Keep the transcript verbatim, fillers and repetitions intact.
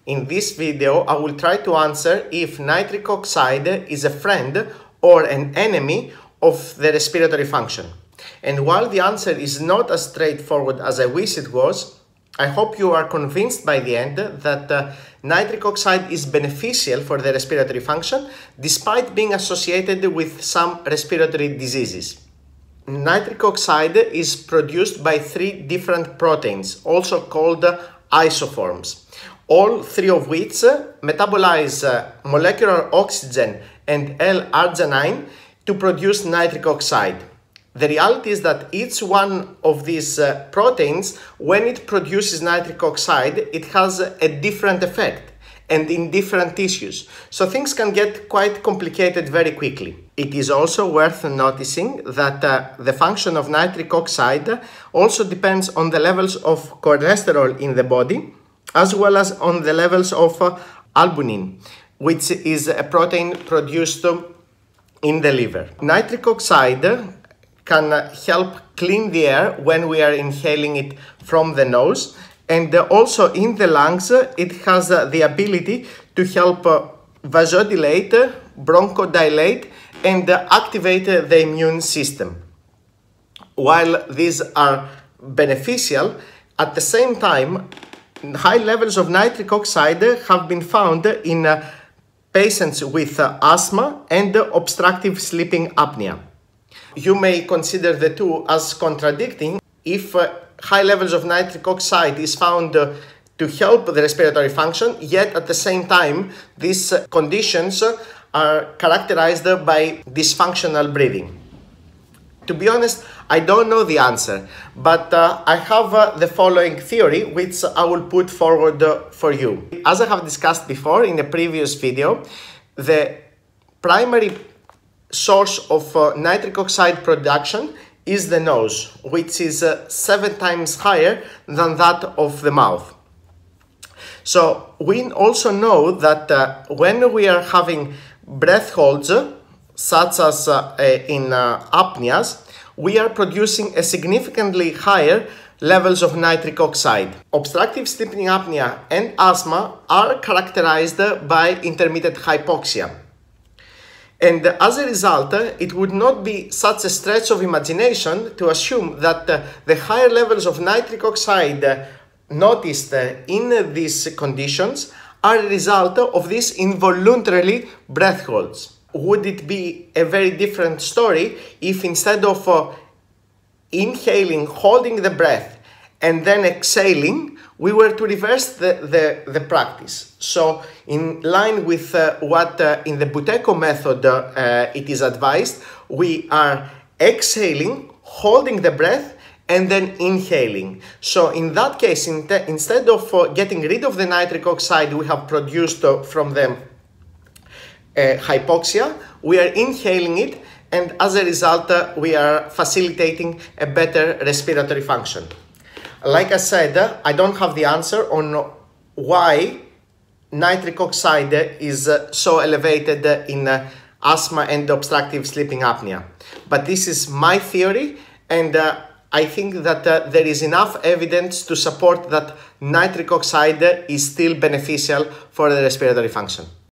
In this video, I will try to answer if nitric oxide is a friend or an enemy of the respiratory function. And while the answer is not as straightforward as I wish it was, I hope you are convinced by the end that uh, nitric oxide is beneficial for the respiratory function despite being associated with some respiratory diseases. Nitric oxide is produced by three different proteins, also called uh, isoforms, all three of which uh, metabolize uh, molecular oxygen and L-arginine to produce nitric oxide. The reality is that each one of these uh, proteins, when it produces nitric oxide, it has a different effect and in different tissues. So things can get quite complicated very quickly. It is also worth noticing that uh, the function of nitric oxide also depends on the levels of cholesterol in the body, as well as on the levels of uh, albumin, which is a protein produced in the liver. Nitric oxide can help clean the air when we are inhaling it from the nose, and also in the lungs it has the ability to help vasodilate, bronchodilate, and activate the immune system. While these are beneficial, at the same time, high levels of nitric oxide have been found in patients with asthma and obstructive sleeping apnea. You may consider the two as contradicting if uh, high levels of nitric oxide is found uh, to help the respiratory function, yet at the same time these uh, conditions uh, are characterized by dysfunctional breathing. To be honest, I don't know the answer, but uh, I have uh, the following theory which I will put forward uh, for you. As I have discussed before in a previous video, the primary source of uh, nitric oxide production is the nose, which is uh, seven times higher than that of the mouth. So we also know that uh, when we are having breath holds, uh, such as uh, in uh, apneas, we are producing a significantly higher levels of nitric oxide. Obstructive sleeping apnea and asthma are characterized by intermittent hypoxia. And as a result, it would not be such a stretch of imagination to assume that uh, the higher levels of nitric oxide uh, noticed uh, in these conditions are a result of these involuntarily breath holds. Would it be a very different story if instead of uh, inhaling, holding the breath, and then exhaling, we were to reverse the, the, the practice? So in line with uh, what uh, in the Buteco method uh, it is advised, we are exhaling, holding the breath, and then inhaling. So in that case, in instead of uh, getting rid of the nitric oxide we have produced uh, from the uh, hypoxia, we are inhaling it, and as a result uh, we are facilitating a better respiratory function. Like I said, uh, I don't have the answer on why nitric oxide is uh, so elevated uh, in uh, asthma and obstructive sleeping apnea. But this is my theory, and uh, I think that uh, there is enough evidence to support that nitric oxide is still beneficial for the respiratory function.